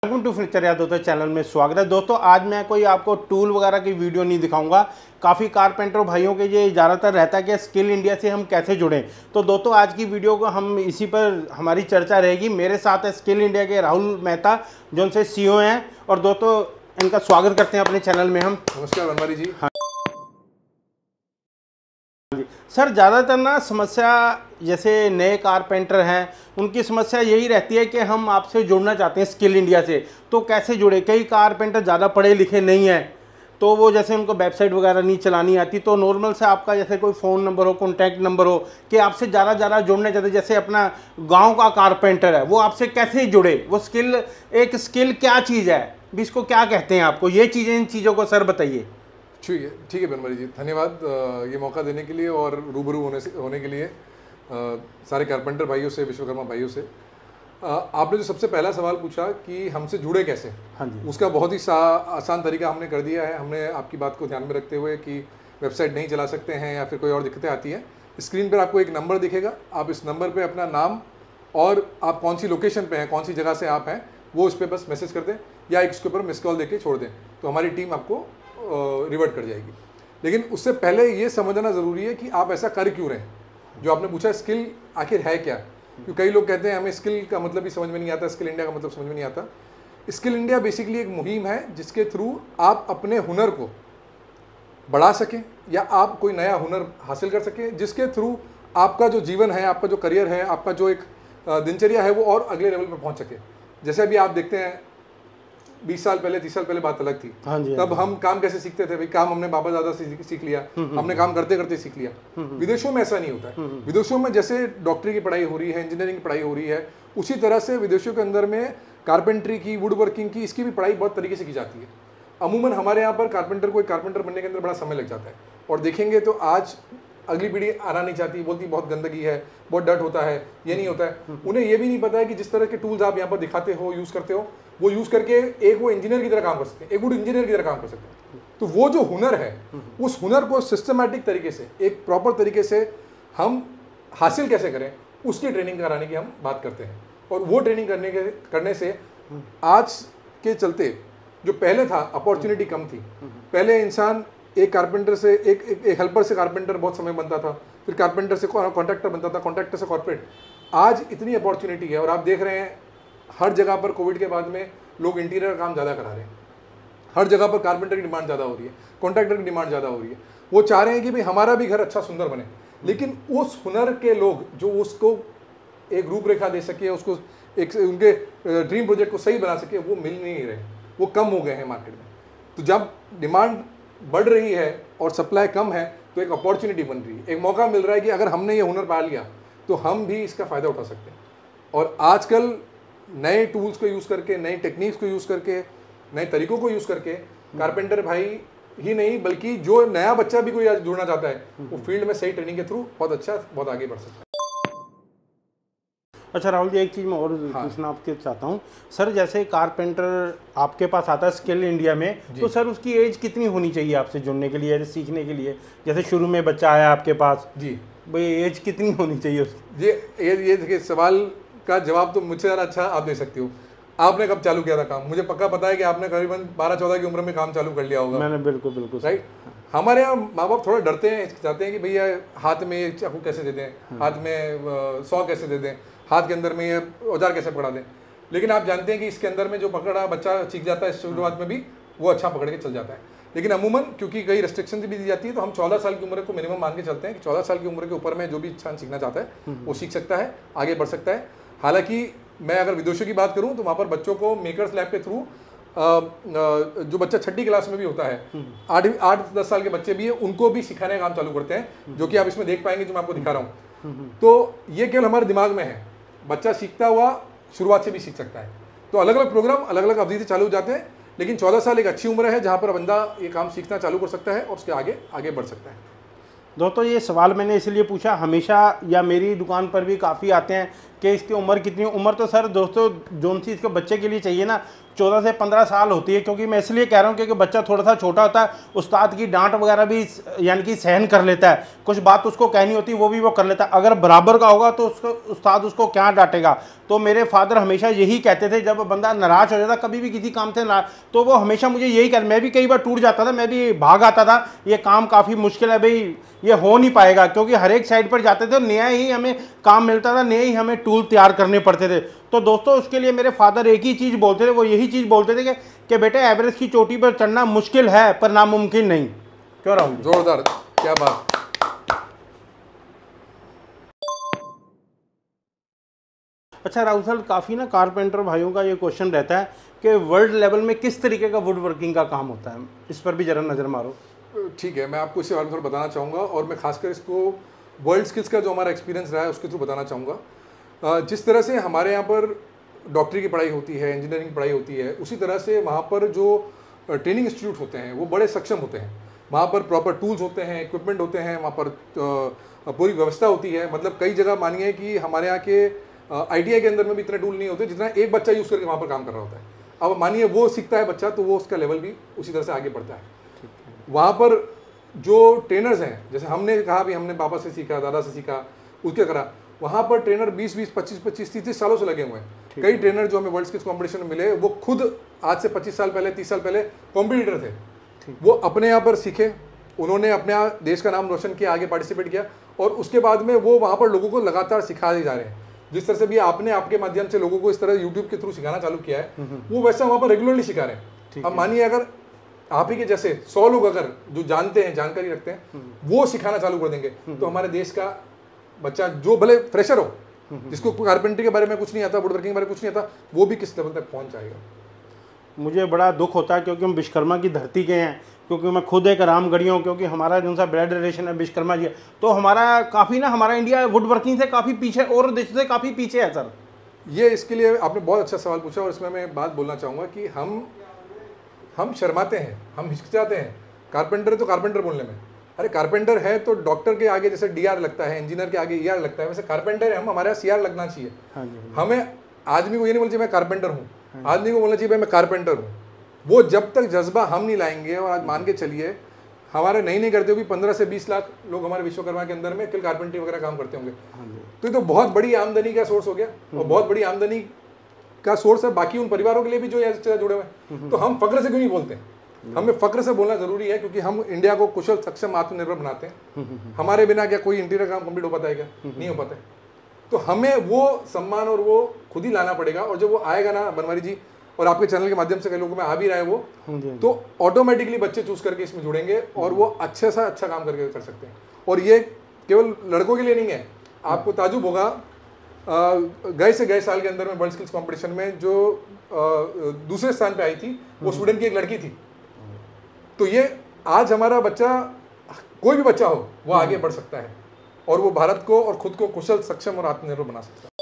Welcome to furniture यार दोस्तों, channel में स्वागत है। दोस्तों आज मैं कोई आपको टूल वगैरह की वीडियो नहीं दिखाऊंगा। काफ़ी कारपेंटर भाइयों के ये ज़्यादातर रहता है कि स्किल इंडिया से हम कैसे जुड़ें। तो दोस्तों आज की वीडियो को हम इसी पर हमारी चर्चा रहेगी। मेरे साथ है स्किल इंडिया के राहुल मेहता जो उनसे CEO हैं, और दोस्तों इनका स्वागत करते हैं अपने चैनल में हम। नमस्कार बनवारी जी। हाँ सर, ज़्यादातर ना समस्या जैसे नए कारपेंटर हैं उनकी समस्या यही रहती है कि हम आपसे जुड़ना चाहते हैं स्किल इंडिया से, तो कैसे जुड़े। कई कारपेंटर ज़्यादा पढ़े लिखे नहीं हैं, तो वो जैसे उनको वेबसाइट वगैरह नहीं चलानी आती, तो नॉर्मल से आपका जैसे कोई फ़ोन नंबर हो, कॉन्टैक्ट नंबर हो कि आपसे ज़्यादा जुड़ना चाहते हैं। जैसे अपना गांव का कारपेंटर है, वो आपसे कैसे जुड़े, वो स्किल, एक स्किल क्या चीज़ है, भी इसको क्या कहते हैं आपको, ये चीज़ें, इन चीज़ों को सर बताइए। ठीक है बनवारी जी, धन्यवाद ये मौका देने के लिए और रूबरू होने के लिए सारे कारपेंटर भाइयों से, विश्वकर्मा भाइयों से। आपने जो सबसे पहला सवाल पूछा कि हमसे जुड़े कैसे, हाँ जी, उसका बहुत ही आसान तरीका हमने कर दिया है। हमने आपकी बात को ध्यान में रखते हुए कि वेबसाइट नहीं चला सकते हैं या फिर कोई और दिक्कतें आती हैं, स्क्रीन पर आपको एक नंबर दिखेगा। आप इस नंबर पर अपना नाम और आप कौन सी लोकेशन पे हैं, कौन सी जगह से आप हैं, वो उस पर बस मैसेज कर दें या इसके ऊपर मिस कॉल देके छोड़ दें, तो हमारी टीम आपको रिवर्ट कर जाएगी। लेकिन उससे पहले ये समझना ज़रूरी है कि आप ऐसा कर क्यों रहे हैं। जो आपने पूछा स्किल आखिर है क्या, क्योंकि कई लोग कहते हैं हमें स्किल का मतलब भी समझ में नहीं आता, स्किल इंडिया का मतलब समझ में नहीं आता। स्किल इंडिया बेसिकली एक मुहिम है जिसके थ्रू आप अपने हुनर को बढ़ा सकें या आप कोई नया हुनर हासिल कर सकें, जिसके थ्रू आपका जो जीवन है, आपका जो करियर है, आपका जो एक दिनचर्या है, वो और अगले लेवल पर पहुँच सके। जैसे अभी आप देखते हैं 20 साल पहले, 30 साल पहले बात अलग थी। हाँ जी, तब हम काम कैसे सीखते थे भाई, काम हमने बाबा दादा से सीख लिया, हमने काम करते करते सीख लिया। विदेशों में ऐसा नहीं होता है। विदेशों में जैसे डॉक्टरी की पढ़ाई हो रही है, इंजीनियरिंग की पढ़ाई हो रही है, उसी तरह से विदेशों के अंदर में कारपेंट्री की, वुड वर्किंग की, इसकी भी पढ़ाई बहुत तरीके से की जाती है। अमूमन हमारे यहाँ पर कारपेंटर को, एक कारपेंटर बनने के अंदर बड़ा समय लग जाता है। और देखेंगे तो आज अगली पीढ़ी आना नहीं चाहती, बोलती बहुत गंदगी है, बहुत डर्ट होता है, ये नहीं होता है। उन्हें ये भी नहीं पता है कि जिस तरह के टूल्स आप यहाँ पर दिखाते हो, यूज़ करते हो, वो यूज़ करके एक वो इंजीनियर की तरह काम कर सकते हैं, एक वुड इंजीनियर की तरह काम कर सकते हैं। तो वो जो हुनर है, उस हुनर को सिस्टमैटिक तरीके से, एक प्रॉपर तरीके से हम हासिल कैसे करें, उसकी ट्रेनिंग कराने की हम बात करते हैं। और वो ट्रेनिंग करने से आज के चलते जो पहले था, अपॉर्चुनिटी कम थी। पहले इंसान एक कारपेंटर से, एक हेल्पर से कारपेंटर बहुत समय बनता था, फिर कारपेंटर से कॉन्ट्रैक्टर बनता था, कॉन्ट्रैक्टर से कॉर्पोरेट। आज इतनी अपॉर्चुनिटी है और आप देख रहे हैं हर जगह पर कोविड के बाद में लोग इंटीरियर का काम ज़्यादा करा रहे हैं। हर जगह पर कारपेंटर की डिमांड ज़्यादा हो रही है, कॉन्ट्रैक्टर की डिमांड ज़्यादा हो रही है। वो चाह रहे हैं कि भाई हमारा भी घर अच्छा सुंदर बने, लेकिन उस हुनर के लोग जो उसको एक रूपरेखा दे सके, उसको एक उनके ड्रीम प्रोजेक्ट को सही बना सके, वो मिल नहीं रहे, वो कम हो गए हैं मार्केट में। तो जब डिमांड बढ़ रही है और सप्लाई कम है, तो एक अपॉर्चुनिटी बन रही है, एक मौका मिल रहा है कि अगर हमने ये हुनर पा लिया तो हम भी इसका फ़ायदा उठा सकते हैं। और आजकल नए टूल्स को यूज़ करके, नई टेक्निक्स को यूज़ करके, नए तरीकों को यूज़ करके कारपेंटर भाई ही नहीं, बल्कि जो नया बच्चा भी कोई आज जुड़ना चाहता है, वो फील्ड में सही ट्रेनिंग के थ्रू बहुत आगे बढ़ सकता है। अच्छा राहुल जी, एक चीज़ मैं और पूछना आपके चाहता हूँ सर। जैसे कारपेंटर आपके पास आता है स्किल इंडिया में, तो सर उसकी एज कितनी होनी चाहिए आपसे जुड़ने के लिए, सीखने के लिए? जैसे शुरू में बच्चा आया आपके पास जी, भाई एज कितनी होनी चाहिए उसकी? ये देखिए, सवाल का जवाब तो मुझसे ज़्यादा अच्छा आप दे सकते हो। आपने कब चालू किया था काम? मुझे पक्का पता है कि आपने करीबन 12-14 की उम्र में काम चालू कर लिया होगा। मैंने बिल्कुल राइट। हमारे यहाँ माँ बाप थोड़ा डरते हैं, चाहते हैं कि भैया हाथ में चाकू कैसे दे दें, हाथ में 100 कैसे दे दें, हाथ के अंदर में ये औजार कैसे पकड़ा दें। लेकिन आप जानते हैं कि इसके अंदर में जो पकड़ा बच्चा सीख जाता है शुरुआत में भी, वो अच्छा पकड़ के चल जाता है। लेकिन अमूमन क्योंकि कई रेस्ट्रिक्शन भी दी जाती है, तो हम 14 साल की उम्र को मिनिमम मान के चलते हैं कि 14 साल की उम्र के ऊपर में जो भी इंसान सीखना चाहता है वो सीख सकता है, आगे बढ़ सकता है। हालांकि मैं अगर विदेशों की बात करूं तो वहाँ पर बच्चों को मेकर्स लैब के थ्रू, जो बच्चा 6ठी क्लास में भी होता है, 8-10 साल के बच्चे भी है, उनको भी सिखाने का काम चालू करते हैं, जो कि आप इसमें देख पाएंगे जो मैं आपको दिखा रहा हूँ। तो ये केवल हमारे दिमाग में है, बच्चा सीखता हुआ शुरुआत से भी सीख सकता है। तो अलग अलग प्रोग्राम अलग अलग अवधि से चालू हो जाते हैं, लेकिन 14 साल एक अच्छी उम्र है जहाँ पर बंदा ये काम सीखना चालू कर सकता है और उसके आगे बढ़ सकता है। दोस्तों ये सवाल मैंने इसलिए पूछा, हमेशा या मेरी दुकान पर भी काफ़ी आते हैं कि इसकी उम्र कितनी, उम्र तो सर दोस्तों जोन सी इसके बच्चे के लिए चाहिए ना 14 से 15 साल होती है, क्योंकि मैं इसलिए कह रहा हूँ क्योंकि बच्चा थोड़ा सा छोटा होता है, उस्ताद की डांट वगैरह भी यानी कि सहन कर लेता है, कुछ बात उसको कहनी होती है वो भी वो कर लेता है। अगर बराबर का होगा तो उसको उस्ताद उसको क्या डांटेगा। तो मेरे फादर हमेशा यही कहते थे, जब बंदा नाराज हो जाता कभी भी किसी काम से ना, तो वो हमेशा मुझे यही कह, मैं भी कई बार टूट जाता था, मैं भी भाग आता था, ये काम काफ़ी मुश्किल है भाई, ये हो नहीं पाएगा, क्योंकि हर एक साइड पर जाते थे नया ही हमें काम मिलता था, नए ही हमें टूल तैयार करने पड़ते थे। तो दोस्तों उसके लिए मेरे फादर एक ही चीज़ बोलते थे, वो यही चीज़ बोलते थे कि बेटे एवरेस्ट की चोटी पर चढ़ना मुश्किल है पर नामुमकिन नहीं। क्यों राहुल? जोरदार, क्या बात। अच्छा राहुल सर, काफ़ी ना कारपेंटर भाइयों का ये क्वेश्चन रहता है कि वर्ल्ड लेवल में किस तरीके का वुड वर्किंग का काम होता है, इस पर भी जरा नज़र मारो। ठीक है, मैं आपको इसके बारे में थोड़ा बताना चाहूँगा, और मैं खासकर इसको वर्ल्ड स्किल्स का जो हमारा एक्सपीरियंस रहा है उसके थ्रू बताना चाहूँगा। जिस तरह से हमारे यहाँ पर डॉक्टरी की पढ़ाई होती है, इंजीनियरिंग की पढ़ाई होती है, उसी तरह से वहाँ पर जो ट्रेनिंग इंस्टीट्यूट होते हैं वो बड़े सक्षम होते हैं। वहाँ पर प्रॉपर टूल्स होते हैं, इक्विपमेंट होते हैं, वहाँ पर पूरी व्यवस्था होती है। मतलब कई जगह मानिए कि हमारे यहाँ के ITI के अंदर में भी इतने टूल नहीं होते जितना एक बच्चा यूज़ करके वहाँ पर काम कर रहा होता है। अब मानिए वो सीखता है बच्चा, तो वो उसका लेवल भी उसी तरह से आगे बढ़ता है। वहाँ पर जो ट्रेनर्स हैं, जैसे हमने कहा भी हमने पापा से सीखा, दादा से सीखा, उसके करा, वहाँ पर ट्रेनर 20-20, 25-25, 30 सालों से लगे हुए हैं। कई ट्रेनर जो हमें वर्ल्ड स्किल्स कॉम्पिटिशन में मिले, वो खुद आज से 25 साल पहले, 30 साल पहले कॉम्पिटिटर थे। वो अपने यहाँ पर सीखे, उन्होंने अपने यहाँ देश का नाम रोशन किया, आगे पार्टिसिपेट किया, और उसके बाद में वो वहाँ पर लोगों को लगातार सिखा जा रहे हैं। जिस तरह से भी आपने आपके माध्यम से लोगों को इस तरह यूट्यूब के थ्रू सिखाना चालू किया है, वो वैसा वहाँ पर रेगुलरली सिखा रहे हैं। अब मानिए अगर आप ही के जैसे 100 लोग अगर जो जानते हैं, जानकारी रखते हैं, वो सिखाना चालू कर देंगे, तो हमारे देश का बच्चा जो भले फ्रेशर हो, जिसको कारपेंट्री के बारे में कुछ नहीं आता, वुड वर्किंग के बारे में कुछ नहीं आता, वो भी किस लेवल तक पहुंच जाएगा। मुझे बड़ा दुख होता है क्योंकि हम विश्वकर्मा की धरती के हैं, क्योंकि मैं खुद एक रामगढ़ी हूँ, क्योंकि हमारा जो सा ब्लड रिलेशन है विश्वकर्मा जी है, तो हमारा काफ़ी ना, हमारा इंडिया वुड वर्किंग से काफ़ी पीछे और देशों से काफ़ी पीछे है सर। ये इसके लिए आपने बहुत अच्छा सवाल पूछा, और इसमें मैं बात बोलना चाहूँगा कि हम शर्माते हैं, हम हिचकिचाते हैं। कारपेंटर है तो कारपेंटर बोलने में, अरे कारपेंटर है तो डॉक्टर के आगे जैसे DR लगता है, इंजीनियर के आगे ER लगता है, वैसे कारपेंटर है हम, हमारे यहाँ CR लगना चाहिए। हमें आदमी को ये नहीं बोलना चाहिए मैं कारपेंटर हूँ, आदमी को बोलना चाहिए भाई मैं कारपेंटर हूँ। वो जब तक जज्बा हम नहीं लाएंगे, और आज मान के चलिए हमारे नहीं करते हो भी 15 से 20 लाख लोग हमारे विश्वकर्मा के अंदर में किल कारपेंट्री वगैरह काम करते होंगे, तो ये तो बहुत बड़ी आमदनी का सोर्स हो गया, और बहुत बड़ी आमदनी का सोर्स है बाकी उन परिवारों के लिए भी जो ऐसे जुड़े हुए हैं। तो हम फक्र से क्यों नहीं बोलते? हमें फक्र से बोलना जरूरी है, क्योंकि हम इंडिया को कुशल, सक्षम, आत्मनिर्भर बनाते हैं। हमारे बिना क्या कोई इंटीरियर काम कंप्लीट हो पाता है क्या? नहीं हो पाता है। तो हमें वो सम्मान और वो खुद ही लाना पड़ेगा, और जब वो आएगा ना बनवारी जी, और आपके चैनल के माध्यम से कई लोगों में आ भी रहा है वो, तो ऑटोमेटिकली बच्चे चूज करके इसमें जुड़ेंगे, और वो अच्छे से अच्छा काम करके कर सकते हैं। और ये केवल लड़कों के लिए नहीं है, आपको ताजुब होगा, गए साल के अंदर में वर्ल्ड स्किल्स कंपटीशन में जो दूसरे स्थान पे आई थी, वो स्वीडन की एक लड़की थी। तो ये आज हमारा बच्चा, कोई भी बच्चा हो, वो आगे बढ़ सकता है, और वो भारत को और खुद को कुशल, सक्षम और आत्मनिर्भर बना सकता है।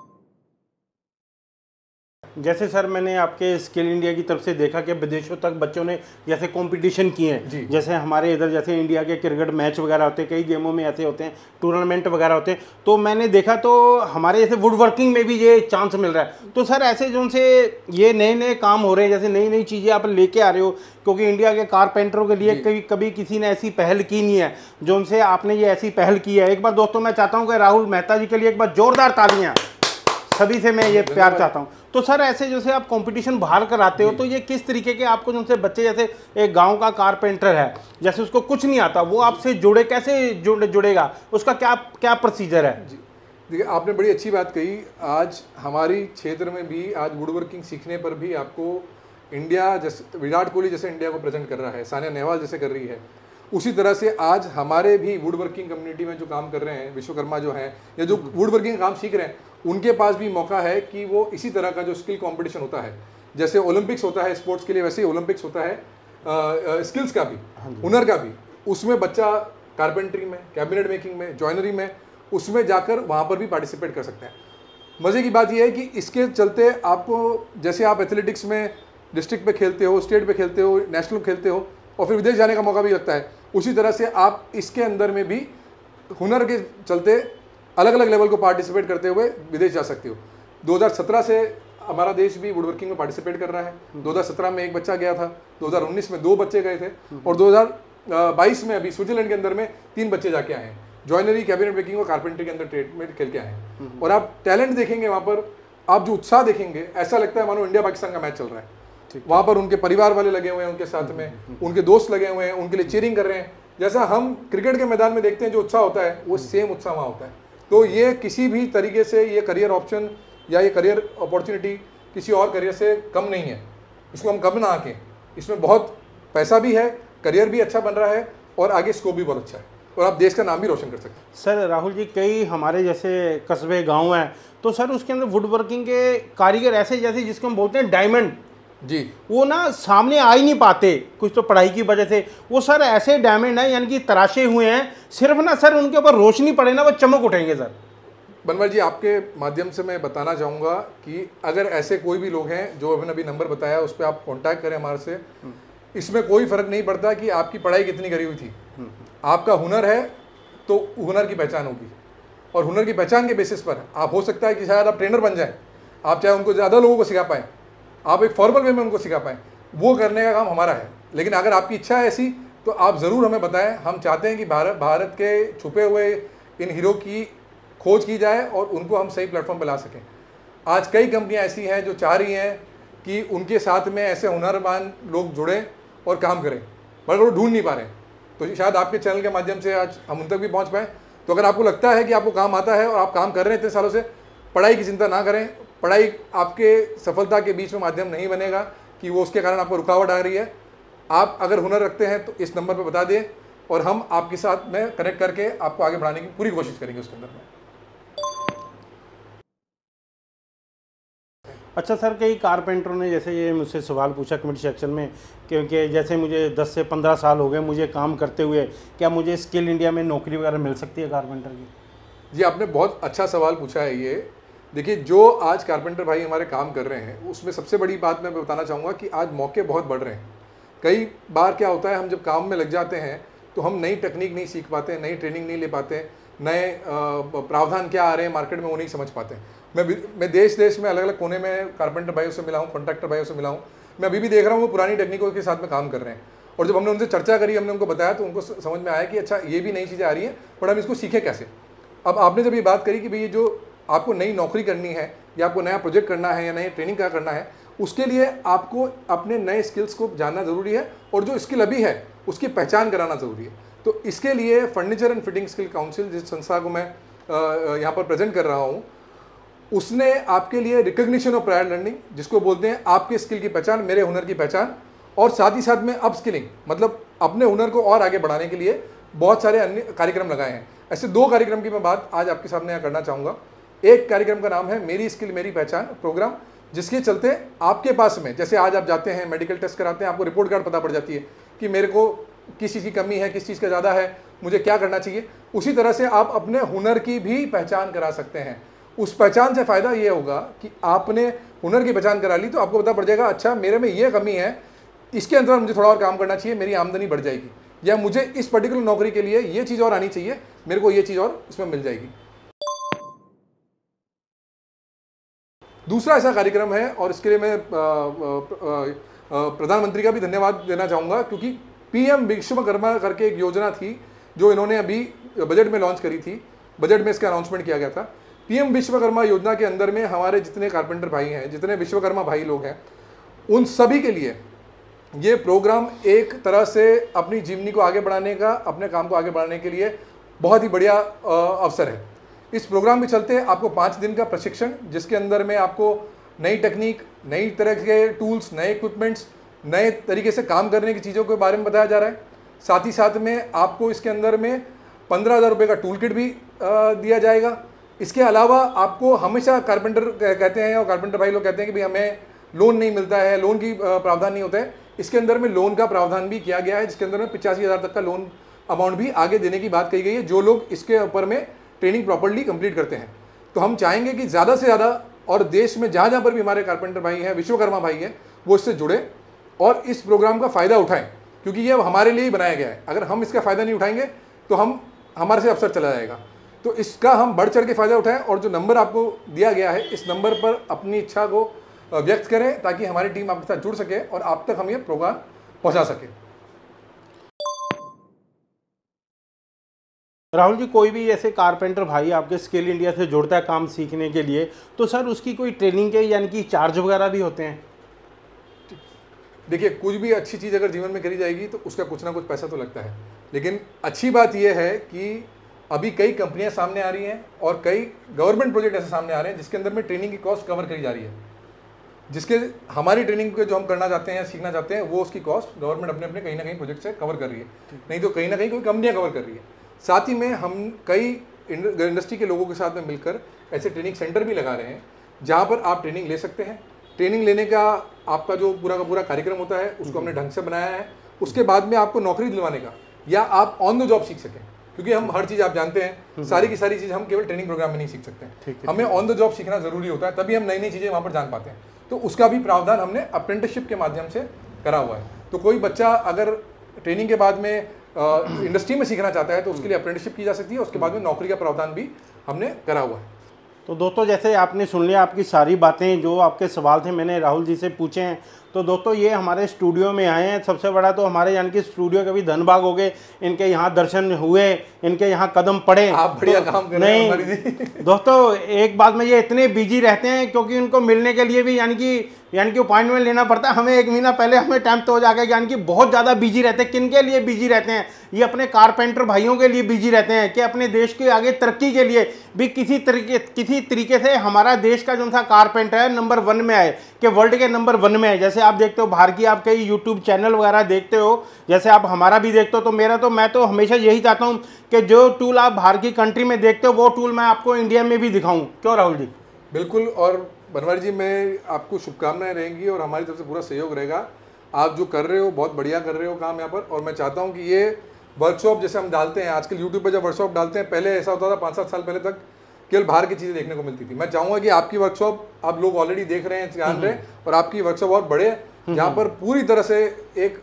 जैसे सर मैंने आपके स्किल इंडिया की तरफ से देखा कि विदेशों तक बच्चों ने जैसे कंपटीशन किए हैं, जैसे हमारे इधर जैसे इंडिया के क्रिकेट मैच वगैरह होते हैं, कई गेमों में ऐसे होते हैं, टूर्नामेंट वगैरह होते हैं, तो मैंने देखा तो हमारे जैसे वुड वर्किंग में भी ये चांस मिल रहा है। तो सर ऐसे जो से ये नए नए काम हो रहे हैं, जैसे नई नई चीज़ें आप लेके आ रहे हो, क्योंकि इंडिया के कारपेंटरों के लिए कभी किसी ने ऐसी पहल की नहीं है, जो उनसे आपने ये ऐसी पहल की है। एक बार दोस्तों मैं चाहता हूँ कि राहुल मेहता जी के लिए एक बार जोरदार तालियाँ, सभी से मैं ये प्यार चाहता हूँ। तो सर ऐसे जैसे आप कंपटीशन बाहर कराते हो, तो ये किस तरीके के आपको जो से बच्चे, जैसे एक गांव का कारपेंटर है, जैसे उसको कुछ नहीं आता, वो आपसे जुड़े, कैसे जुड़ेगा, उसका क्या प्रोसीजर है? जी देखिए, आपने बड़ी अच्छी बात कही। आज हमारी क्षेत्र में भी आज वुड वर्किंग सीखने पर भी आपको इंडिया, जैसे विराट कोहली जैसे इंडिया को प्रेजेंट कर रहा है, सानिया नेहवाल जैसे कर रही है, उसी तरह से आज हमारे भी वुड वर्किंग कम्युनिटी में जो काम कर रहे हैं, विश्वकर्मा जो हैं, या जो वुड वर्किंग काम सीख रहे हैं, उनके पास भी मौका है कि वो इसी तरह का जो स्किल कंपटीशन होता है, जैसे ओलंपिक्स होता है स्पोर्ट्स के लिए, वैसे ही ओलंपिक्स होता है स्किल्स का भी, हुनर का भी। उसमें बच्चा कारपेंट्री में, कैबिनेट मेकिंग में, जॉइनरी में, उसमें जाकर वहाँ पर भी पार्टिसिपेट कर सकते हैं। मज़े की बात यह है कि इसके चलते आपको, जैसे आप एथलेटिक्स में डिस्ट्रिक्ट पे खेलते हो, स्टेट पे खेलते हो, नेशनल खेलते हो, और फिर विदेश जाने का मौका भी लगता है, उसी तरह से आप इसके अंदर में भी हुनर के चलते अलग अलग लेवल को पार्टिसिपेट करते हुए विदेश जा सकते हो। 2017 से हमारा देश भी वुड वर्किंग में पार्टिसिपेट कर रहा है। 2017 में एक बच्चा गया था, 2019 में 2 बच्चे गए थे, और 2022 में अभी स्विट्जरलैंड के अंदर में 3 बच्चे जाके आए हैं। जॉइनरी, कैबिनेट मेकिंग और कारपेंटरी के अंदर ट्रेड में खेल के आए हैं। और आप टैलेंट देखेंगे वहाँ पर, आप जो उत्साह देखेंगे, ऐसा लगता है मानो इंडिया पाकिस्तान का मैच चल रहा है। वहाँ पर उनके परिवार वाले लगे हुए हैं उनके साथ में, उनके दोस्त लगे हुए हैं, उनके लिए चीयरिंग कर रहे हैं। जैसा हम क्रिकेट के मैदान में देखते हैं जो उत्साह होता है, वो सेम उत्साह वहाँ होता है। तो ये किसी भी तरीके से ये करियर ऑप्शन या ये करियर अपॉर्चुनिटी किसी और करियर से कम नहीं है। इसको हम कम ना आके, इसमें बहुत पैसा भी है, करियर भी अच्छा बन रहा है और आगे स्कोप भी बहुत अच्छा है, और आप देश का नाम भी रोशन कर सकते हैं। सर राहुल जी, कई हमारे जैसे कस्बे गांव हैं, तो सर उसके अंदर वुड वर्किंग के कारीगर ऐसे जैसे जिसको हम बोलते हैं डायमंड जी, वो ना सामने आ ही नहीं पाते, कुछ तो पढ़ाई की वजह से। वो सर ऐसे डायमंड हैं, यानी कि तराशे हुए हैं, सिर्फ ना सर उनके ऊपर रोशनी पड़े ना वो चमक उठेंगे। सर बनवाल जी, आपके माध्यम से मैं बताना चाहूँगा कि अगर ऐसे कोई भी लोग हैं जो अभी नंबर बताया उस पर आप कांटेक्ट करें हमारे से। इसमें कोई फ़र्क नहीं पड़ता कि आपकी पढ़ाई कितनी करी हुई थी, आपका हुनर है तो हुनर की पहचान होगी, और हुनर की पहचान के बेसिस पर आप हो सकता है कि शायद आप ट्रेनर बन जाएं, आप चाहे उनको ज़्यादा लोगों को सिखा पाएँ, आप एक फॉर्मल वे में उनको सिखा पाएँ, वो करने का काम हमारा है। लेकिन अगर आपकी इच्छा है ऐसी, तो आप ज़रूर हमें बताएं। हम चाहते हैं कि भारत के छुपे हुए इन हीरो की खोज की जाए और उनको हम सही प्लेटफॉर्म पर ला सकें। आज कई कंपनियां ऐसी हैं जो चाह रही हैं कि उनके साथ में ऐसे हुनरमान लोग जुड़ें और काम करें, मगर वो ढूंढ नहीं पा रहे हैं। तो शायद आपके चैनल के माध्यम से आज हम उन तक भी पहुंच पाएँ। तो अगर आपको लगता है कि आपको काम आता है और आप काम कर रहे हैं इतने सालों से, पढ़ाई की चिंता ना करें। पढ़ाई आपके सफलता के बीच में माध्यम नहीं बनेगा कि वो उसके कारण आपको रुकावट आ रही है। आप अगर हुनर रखते हैं तो इस नंबर पर बता दें, और हम आपके साथ में कनेक्ट करके आपको आगे बढ़ाने की पूरी कोशिश करेंगे उसके अंदर में। अच्छा सर, कई कारपेंटरों ने जैसे ये मुझसे सवाल पूछा कमेंट सेक्शन में, क्योंकि जैसे मुझे 10 से 15 साल हो गए मुझे काम करते हुए, क्या मुझे स्किल इंडिया में नौकरी वगैरह मिल सकती है कारपेंटर की? जी, आपने बहुत अच्छा सवाल पूछा है ये। देखिए, जो आज कारपेंटर भाई हमारे काम कर रहे हैं, उसमें सबसे बड़ी बात मैं बताना चाहूँगा कि आज मौके बहुत बढ़ रहे हैं। कई बार क्या होता है, हम जब काम में लग जाते हैं तो हम नई टेक्निक नहीं सीख पाते, नई ट्रेनिंग नहीं ले पाते, नए प्रावधान क्या आ रहे हैं मार्केट में वो नहीं समझ पाते। मैं देश में अलग अलग कोने में कारपेंटर भाइयों से मिला हूँ, कॉन्ट्रैक्टर भाइयों से मिला हूँ। मैं अभी भी देख रहा हूँ वो पुरानी टेक्निकों के साथ में काम कर रहे हैं, और जब हमने उनसे चर्चा करी, हमने उनको बताया, तो उनको समझ में आया कि अच्छा ये भी नई चीज़ें आ रही हैं, पर हम इसको सीखें कैसे। अब आपने जब ये बात करी कि भाई जो आपको नई नौकरी करनी है या आपको नया प्रोजेक्ट करना है या नई ट्रेनिंग क्या करना है, उसके लिए आपको अपने नए स्किल्स को जानना ज़रूरी है, और जो स्किल अभी है उसकी पहचान कराना ज़रूरी है। तो इसके लिए furniture and fitting skill council, जिस संस्था को मैं यहाँ पर प्रेजेंट कर रहा हूँ, उसने आपके लिए रिकग्निशन ऑफ प्रायर लर्निंग, जिसको बोलते हैं आपके स्किल की पहचान, मेरे हुनर की पहचान, और साथ ही साथ में अप स्किलिंग, मतलब अपने हुनर को और आगे बढ़ाने के लिए बहुत सारे अन्य कार्यक्रम लगाए हैं। ऐसे 2 कार्यक्रम की मैं बात आज आपके सामने यहाँ करना चाहूँगा। एक कार्यक्रम का नाम है मेरी स्किल मेरी पहचान प्रोग्राम, जिसके चलते आपके पास में, जैसे आज आप जाते हैं मेडिकल टेस्ट कराते हैं, आपको रिपोर्ट कार्ड पता पड़ जाती है कि मेरे को किस चीज़ की कमी है, किस चीज़ का ज़्यादा है, मुझे क्या करना चाहिए। उसी तरह से आप अपने हुनर की भी पहचान करा सकते हैं। उस पहचान से फ़ायदा ये होगा कि आपने हुनर की पहचान करा ली तो आपको पता पड़ जाएगा, अच्छा मेरे में ये कमी है, इसके अंदर मुझे थोड़ा और काम करना चाहिए, मेरी आमदनी बढ़ जाएगी, या मुझे इस पर्टिकुलर नौकरी के लिए ये चीज़ और आनी चाहिए, मेरे को ये चीज़ और इसमें मिल जाएगी। दूसरा ऐसा कार्यक्रम है, और इसके लिए मैं प्रधानमंत्री का भी धन्यवाद देना चाहूँगा, क्योंकि पीएम विश्वकर्मा करके एक योजना थी जो इन्होंने अभी बजट में लॉन्च करी थी। बजट में इसका अनाउंसमेंट किया गया था। पीएम विश्वकर्मा योजना के अंदर में हमारे जितने कारपेंटर भाई हैं, जितने विश्वकर्मा भाई लोग हैं, उन सभी के लिए ये प्रोग्राम एक तरह से अपनी जीवनी को आगे बढ़ाने का, अपने काम को आगे बढ़ाने के लिए बहुत ही बढ़िया अवसर है। इस प्रोग्राम के चलते आपको 5 दिन का प्रशिक्षण, जिसके अंदर में आपको नई टेक्निक, नई तरह के टूल्स, नए इक्विपमेंट्स, नए तरीके से काम करने की चीज़ों के बारे में बताया जा रहा है। साथ ही साथ में आपको इसके अंदर में 15,000 रुपये का टूल किट भी दिया जाएगा। इसके अलावा आपको हमेशा कारपेंटर कहते हैं और कारपेंटर भाई लोग कहते हैं कि भाई हमें लोन नहीं मिलता है, लोन की प्रावधान नहीं होता है। इसके अंदर में लोन का प्रावधान भी किया गया है, जिसके अंदर में 85,000 तक का लोन अमाउंट भी आगे देने की बात कही गई है, जो लोग इसके ऊपर में ट्रेनिंग प्रॉपर्ली कंप्लीट करते हैं। तो हम चाहेंगे कि ज़्यादा से ज़्यादा, और देश में जहाँ जहाँ पर भी हमारे कारपेंटर भाई हैं, विश्वकर्मा भाई हैं, वो इससे जुड़े और इस प्रोग्राम का फ़ायदा उठाएं, क्योंकि ये हमारे लिए ही बनाया गया है। अगर हम इसका फ़ायदा नहीं उठाएंगे तो हमारे से अवसर चला जाएगा। तो इसका हम बढ़ चढ़ के फ़ायदा उठाएं और जो नंबर आपको दिया गया है इस नंबर पर अपनी इच्छा को व्यक्त करें ताकि हमारी टीम आपके साथ जुड़ सके और आप तक हम ये प्रोग्राम पहुंचा सके। राहुल जी, कोई भी ऐसे कारपेंटर भाई आपके स्किल इंडिया से जुड़ता है काम सीखने के लिए, तो सर उसकी कोई ट्रेनिंग के यानी कि चार्ज वगैरह भी होते हैं? देखिए, कुछ भी अच्छी चीज़ अगर जीवन में करी जाएगी तो उसका कुछ ना कुछ पैसा तो लगता है, लेकिन अच्छी बात यह है कि अभी कई कंपनियां सामने आ रही हैं और कई गवर्नमेंट प्रोजेक्ट ऐसे सामने आ रहे हैं जिसके अंदर में ट्रेनिंग की कॉस्ट कवर करी जा रही है, जिसके हमारी ट्रेनिंग के जो हम करना चाहते हैं या सीखना चाहते हैं वो उसकी कॉस्ट गवर्नमेंट अपने अपने कहीं ना कहीं प्रोजेक्ट से कवर कर रही है, नहीं तो कहीं ना कहीं कोई कंपनियां कवर कर रही है। साथ ही में हम कई इंडस्ट्री के लोगों के साथ में मिलकर ऐसे ट्रेनिंग सेंटर भी लगा रहे हैं जहाँ पर आप ट्रेनिंग ले सकते हैं। ट्रेनिंग लेने का आपका जो पूरा का पूरा कार्यक्रम होता है उसको हमने ढंग से बनाया है, उसके बाद में आपको नौकरी दिलवाने का या आप ऑन द जॉब सीख सकें, क्योंकि हम हर चीज़ आप जानते हैं सारी की सारी चीज़ हम केवल ट्रेनिंग प्रोग्राम में नहीं सीख सकते, हमें ऑन द जॉब सीखना जरूरी होता है, तभी हम नई नई चीज़ें वहाँ पर जान पाते हैं। तो उसका भी प्रावधान हमने अप्रेंटिसशिप के माध्यम से करा हुआ है। तो कोई बच्चा अगर ट्रेनिंग के बाद में इंडस्ट्री में सीखना चाहता है तो उसके लिए अप्रेंटिसशिप की जा सकती है, उसके बाद में नौकरी का प्रावधान भी हमने करा हुआ है। तो दोस्तों, जैसे आपने सुन लिया आपकी सारी बातें, जो आपके सवाल थे मैंने राहुल जी से पूछे हैं। तो दोस्तों, ये हमारे स्टूडियो में आए हैं। सबसे बड़ा तो हमारे यानी कि स्टूडियो के भी धनबाग हो गए, इनके यहाँ दर्शन हुए, इनके यहाँ कदम पड़े। आप बढ़िया काम कर रहे हैं नहीं दोस्तों, एक बात में ये इतने बिजी रहते हैं क्योंकि उनको मिलने के लिए भी यानी कि अपॉइंटमेंट लेना पड़ता है हमें। 1 महीना पहले हमें टाइम तो हो जाएगा, यानी कि बहुत ज़्यादा बिजी रहते हैं। किन के लिए बिजी रहते हैं? ये अपने कारपेंटर भाइयों के लिए बिजी रहते हैं कि अपने देश के आगे तरक्की के लिए भी किसी तरीके से हमारा देश का जो सा कारपेंटर है नंबर 1 में आए, कि वर्ल्ड के नंबर 1 में है। जैसे आप देखते हो बाहर की आप कई यूट्यूब चैनल वगैरह देखते हो, जैसे आप हमारा भी देखते हो, तो मैं तो हमेशा यही चाहता हूँ कि जो टूल आप बाहर की कंट्री में देखते हो वो टूल मैं आपको इंडिया में भी दिखाऊँ। क्यों राहुल जी? बिल्कुल। और बनवारी जी, मैं आपको शुभकामनाएं रहेंगी और हमारी तरफ से पूरा सहयोग रहेगा। आप जो कर रहे हो बहुत बढ़िया कर रहे हो काम यहाँ पर। और मैं चाहता हूँ कि ये वर्कशॉप जैसे हम डालते हैं आजकल यूट्यूब पर, जब वर्कशॉप डालते हैं, पहले ऐसा होता था 5-7 साल पहले तक केवल बाहर की चीज़ें देखने को मिलती थी। मैं चाहूँगा कि आपकी वर्कशॉप आप लोग ऑलरेडी देख रहे हैं, जान रहे हैं, और आपकी वर्कशॉप और बढ़े, जहाँ पर पूरी तरह से एक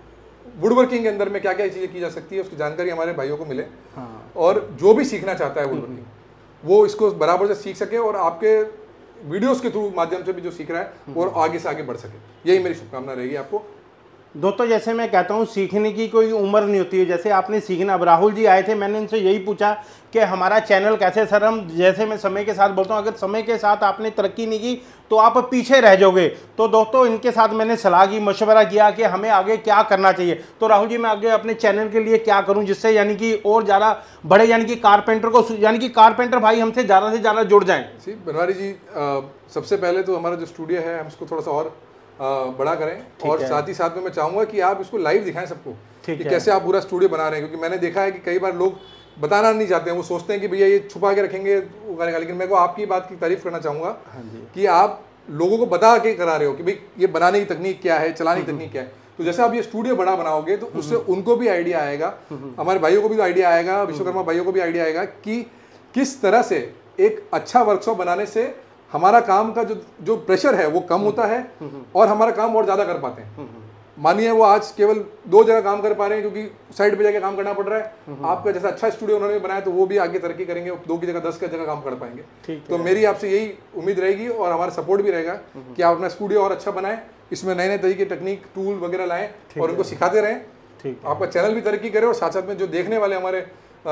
वुड वर्किंग के अंदर में क्या क्या चीज़ें की जा सकती है उसकी जानकारी हमारे भाइयों को मिले। और जो भी सीखना चाहता है वुड वर्किंग वो इसको बराबर से सीख सके और आपके वीडियोस के थ्रू माध्यम से भी जो सीख रहा है और आगे से आगे बढ़ सके। यही मेरी शुभकामना रहेगी आपको। दोस्तों, जैसे मैं कहता हूँ सीखने की कोई उम्र नहीं होती है। जैसे आपने सीखना, अब राहुल जी आए थे, मैंने उनसे यही पूछा कि हमारा चैनल कैसे, सर हम जैसे मैं समय के साथ बोलता हूँ, अगर समय के साथ आपने तरक्की नहीं की तो आप पीछे रह जाओगे। तो दोस्तों, इनके साथ मैंने सलाह की, मशवरा किया कि हमें आगे क्या करना चाहिए। तो राहुल जी, मैं आगे अपने चैनल के लिए क्या करूँ जिससे यानी कि और ज़्यादा बड़े, यानी कि कारपेंटर को, यानी कि कारपेंटर भाई हमसे ज़्यादा से ज़्यादा जुड़ जाएँ? बनवारी जी, सबसे पहले तो हमारा जो स्टूडियो है हम इसको थोड़ा सा और बड़ा करें और साथ ही साथ में मैं चाहूँगा कि आप इसको लाइव दिखाएं सबको कि कैसे आप पूरा स्टूडियो बना रहे हैं। क्योंकि मैंने देखा है कि कई बार लोग बताना नहीं चाहते हैं, वो सोचते हैं कि भैया ये छुपा के रखेंगे वो करेगा। लेकिन मैं को आपकी बात की तारीफ करना चाहूँगा कि आप लोगों को बता के करा रहे हो कि भाई ये बनाने की तकनीक क्या है, चलाने की तकनीक क्या है। तो जैसे आप ये स्टूडियो बड़ा बनाओगे तो उससे उनको भी आइडिया आएगा, हमारे भाइयों को भी आइडिया आएगा, विश्वकर्मा भाइयों को भी आइडिया आएगा कि किस तरह से एक अच्छा वर्कशॉप बनाने से हमारा काम का जो प्रेशर है वो कम होता है और हमारा काम और ज़्यादा कर पाते हैं। मानिए वो आज केवल 2 जगह काम कर पा रहे हैं क्योंकि साइड पे जाके काम करना पड़ रहा है। आपका जैसा अच्छा स्टूडियो उन्होंने बनाया तो वो भी आगे तरक्की करेंगे, 2 की जगह 10 की जगह काम कर पाएंगे। तो मेरी आपसे यही उम्मीद रहेगी और हमारा सपोर्ट भी रहेगा कि आप अपना स्टूडियो और अच्छा बनाएं, इसमें नए नए तरीके टेक्निक टूल वगैरह लाएं और उनको सिखाते रहें। आपका चैनल भी तरक्की करे और साथ साथ में जो देखने वाले हमारे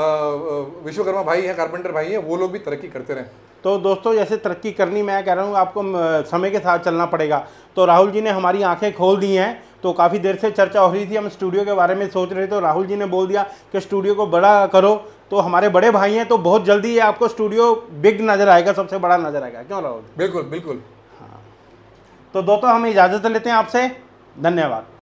विश्वकर्मा भाई हैं, कारपेंटर भाई हैं, वो लोग भी तरक्की करते रहें। तो दोस्तों, जैसे तरक्की करनी, मैं कह रहा हूँ आपको समय के साथ चलना पड़ेगा। तो राहुल जी ने हमारी आंखें खोल दी हैं। तो काफ़ी देर से चर्चा हो रही थी, हम स्टूडियो के बारे में सोच रहे थे, तो राहुल जी ने बोल दिया कि स्टूडियो को बड़ा करो। तो हमारे बड़े भाई हैं, तो बहुत जल्दी ये आपको स्टूडियो बिग नज़र आएगा, सबसे बड़ा नज़र आएगा। क्यों राहुल? बिल्कुल बिल्कुल। हाँ, तो दोस्तों हम इजाज़त लेते हैं आपसे। धन्यवाद।